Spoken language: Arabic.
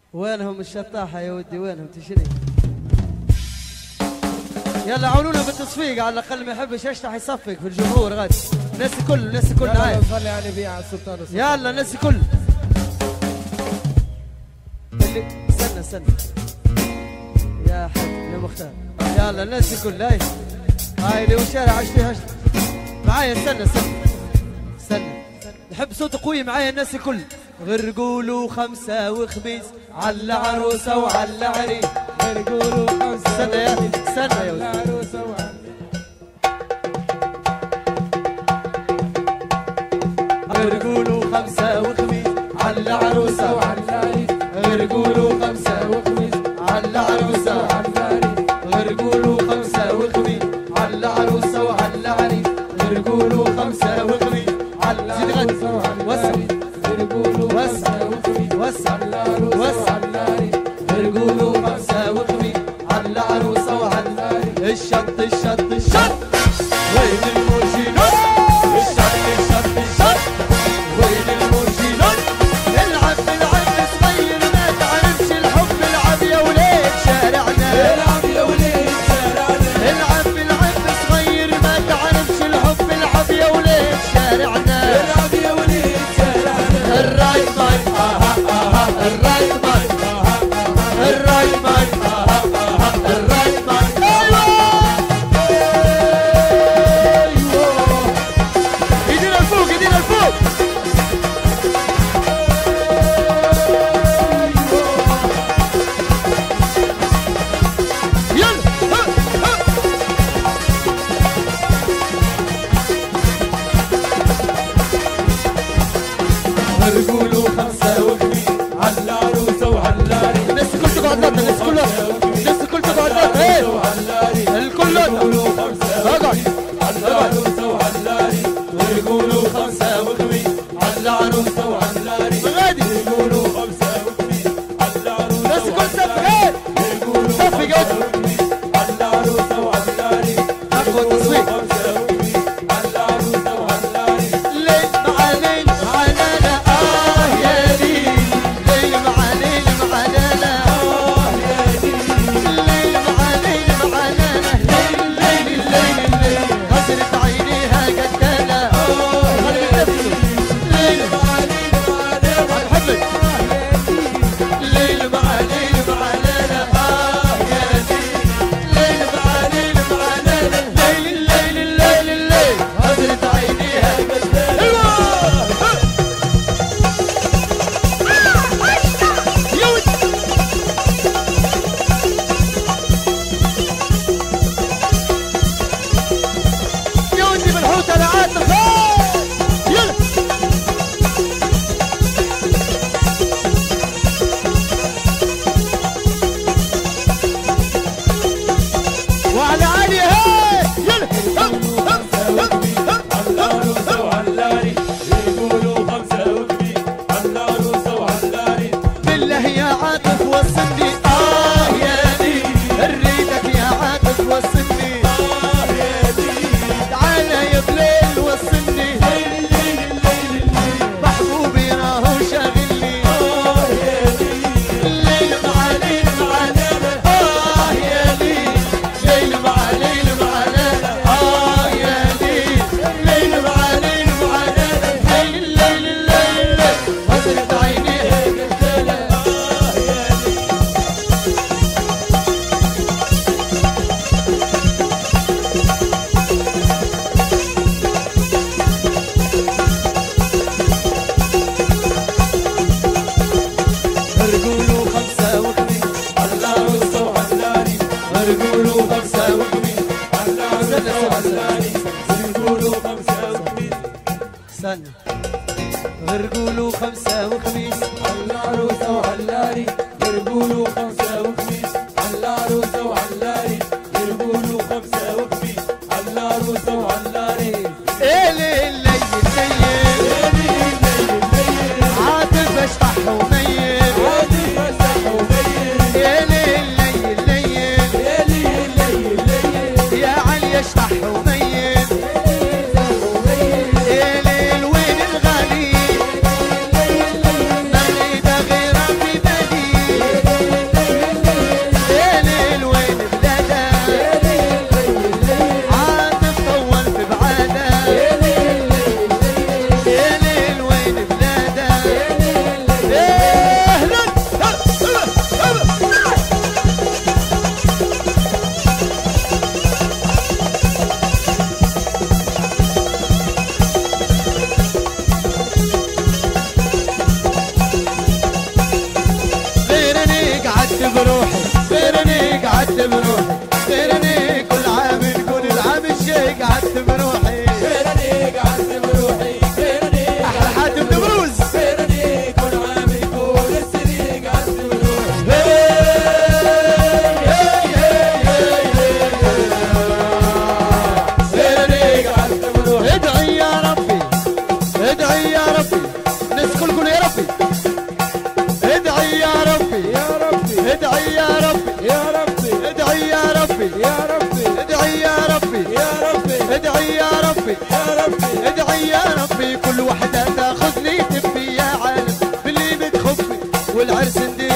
وينهم الشطاحة يا ودي وينهم تشري؟ يلا عاونونا بالتصفيق على الأقل ما يحبش يشطح يصفق في الجمهور غادي. الناس الكل معايا. يلا نصلي على النبي على السلطان. يلا الناس الكل. اللي استنى يا حاج يا مختار. يلا الناس الكل هاي اللي والشارع عاش فيها معايا. استنى نحب صوت قوي معايا الناس الكل. غير قولوا خمسة وخميس على عروسة وعلى عريس. غير قولوا خمسة استنى يا ولد. عروسة وعلى غير قولوا خمسة وخميس على عروسة وعلى عريس. غير قولوا خمسة وخميس على عروسة وعلى عريس. غير قولوا خمسة وخميس على عروسة وعلى عريس. غير قولوا خمسة وخميس على عروسة وعلى عريس. وسع غير قولوا خمسة وخميس على عروسة وعلى عريس. الشط وين المرشينون. الشط وين المرشينون. العب صغير ما تعرفش الحب. العب يا وليد شارعنا. العب يا وليد شارعنا. العب صغير ما تعرفش الحب. العب يا وليد شارعنا. العب يا وليد شارعنا. الرايت مايك الرايت مايك الرايت مايك الرايت مايك. ايوه ايدينا لفوق يلا قولوا خمسة وخميس على عروسة وعلى عريس. الناس الكل تقعد لنا. الناس الكل تقعد لنا. الكل قولوا خمسة وخميس على عروسة وعلى عريس. ويقولوا خمسة وخميس على عروسة وعلى عريس. غادي يقولوا خمسة وخميس على عروسة. الناس الكل صفق. يقولوا خمسة وخميس على عروسة وعلى عريس. ناخذ تصفيق. قعدت بروحي غيرني قعدت بروحي غيرني كل عام نقول العام الجاي قعدت بروحي غيرني قعدت بروحي غيرني احلى حاتم نبروز غيرني كل عام يقول السنين قعدت بروحي غيرني قعدت بروحي ادعي يا ربي ادعي يا ربي الناس الكل قولوا يا ربي ادعي يا ربي يا ربي ادعي يا ربي يا ربي ادعي يا ربي يا ربي ادعي يا ربي يا ربي ادعي يا ربي يا ربي ادعي يا ربي كل وحدة تاخذني تبي يا عالم باللي بتخفي والعرس ندير